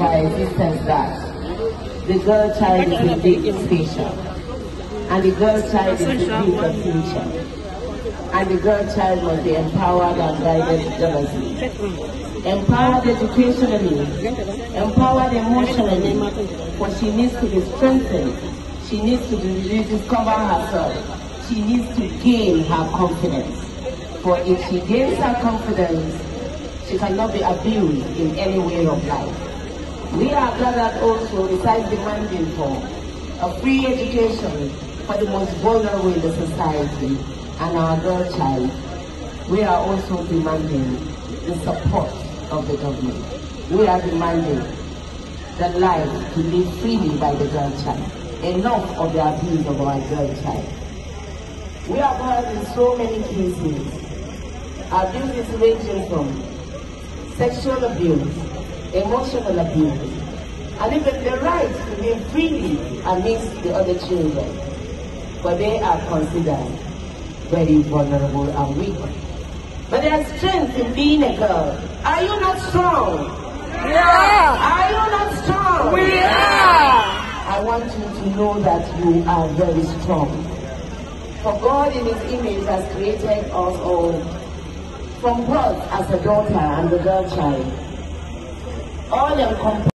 our existence that the girl child is indeed special, and the girl child is indeed the future, and the girl child must be empowered and guided jealously, empowered educationally, empowered emotionally, for she needs to be strengthened, she needs to rediscover herself, she needs to gain her confidence. For if she gains her confidence, she cannot be abused in any way of life. We are gathered also besides demanding for a free education for the most vulnerable in the society and our girl child. We are also demanding the support of the government. We are demanding the life to live freely by the girl child. Enough of the abuse of our girl child. We have heard in so many cases, abuse is ranging from sexual abuse, emotional abuse, and even the right to live freely amidst the other children. But they are considered very vulnerable and weak. But there is strength in being a girl. Are you not strong? Yeah. Are you not strong? We are. I want you to know that you are very strong. For God in His image has created us all from birth as a daughter and a girl child. All encompassing.